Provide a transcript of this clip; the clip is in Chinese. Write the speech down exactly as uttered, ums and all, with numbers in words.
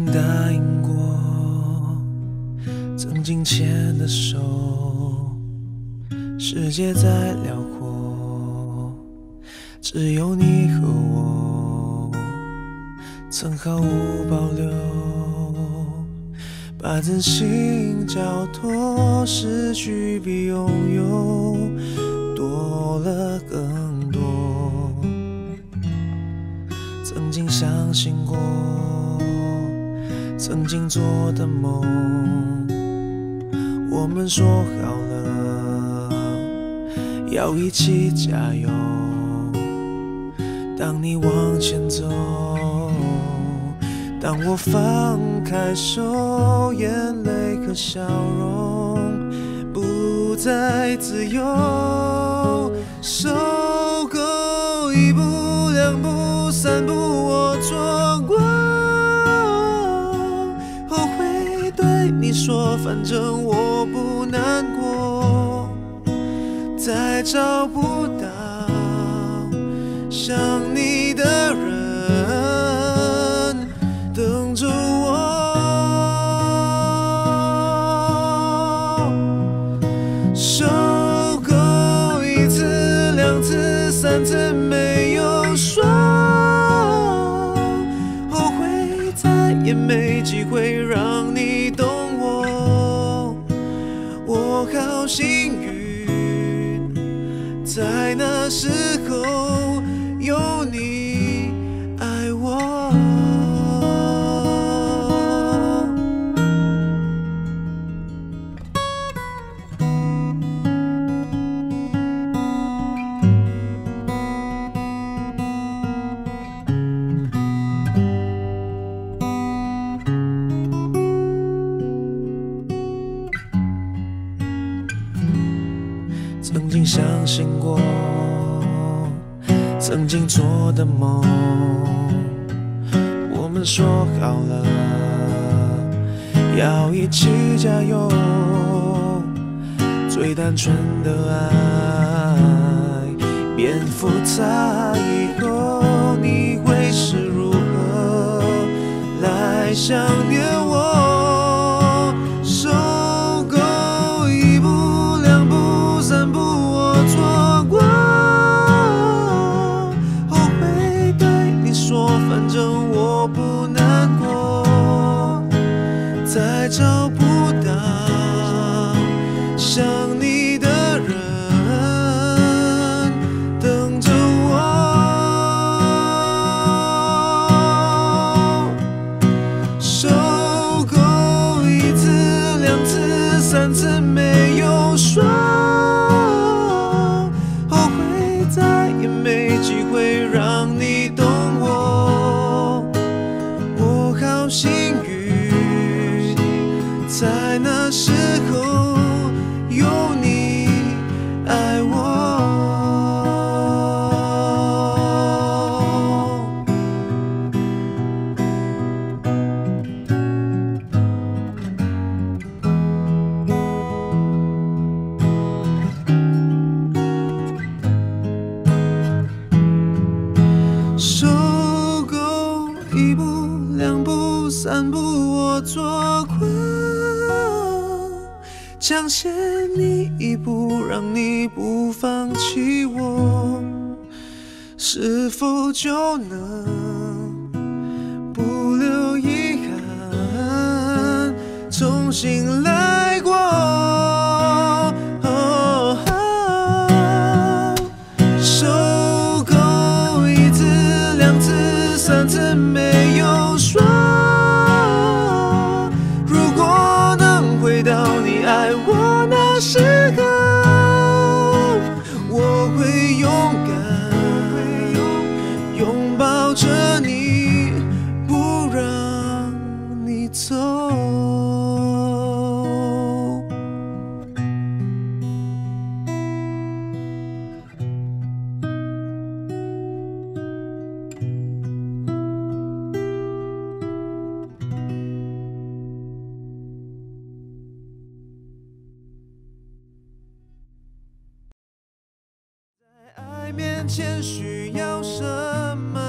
答应过，曾经牵的手，世界再辽阔，只有你和我，曾毫无保留，把真心交托，失去比拥有多了更多。曾经相信过，曾经做的梦，我们说好了要一起加油。当你往前走，当我放开手，眼泪和笑容不再自由。受够一步两步三步我错过，后悔对你说反正我不难过，再找不到想你的人等着我。受够一次两次三次没有说，后悔再也没机会让你懂我。我好幸运，在那时候有你爱我。曾经相信过，曾经做的梦，我们说好了要一起加油。最单纯的爱变复杂以后，你会是如何来想念我？受够一步两步三步我错过，后悔对你说反正我不难过，再找不到想你的人等着我。受够一次两次三次没有说，后悔再也没机会让你懂我。我好幸运，在那时候有你爱我。受够一步两步三步我错过，抢先你一步让你不放弃我，是否就能不留遗憾重新来过？哦哦、受够一次两次三次没有说，如果能回到你爱我那时候，我会勇敢拥抱着你，不让你走。在爱面前需要什么？